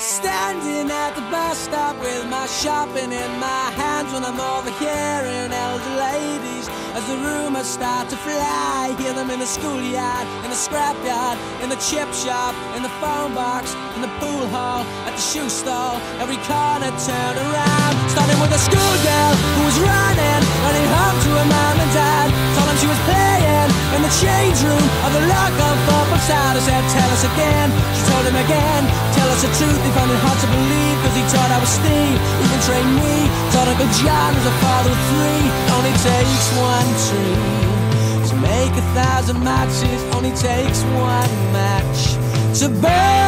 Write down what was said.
Standing at the bus stop with my shopping in my hands when I'm overhearing elder ladies as the rumors start to fly. Hear them in the schoolyard, in the scrapyard, in the chip shop, in the phone box, in the pool hall, at the shoe store. Every corner turned around, starting with a schoolgirl who was running home to her mom and dad. Told them she was playing in the change room of the local football side. I said, tell us again. She told him again, tell us the truth. He found it hard to believe, cause he thought I was Steve. Even trained me, thought Uncle John was a father of three. Only takes one tree to make 1,000 matches. Only takes one match to burn.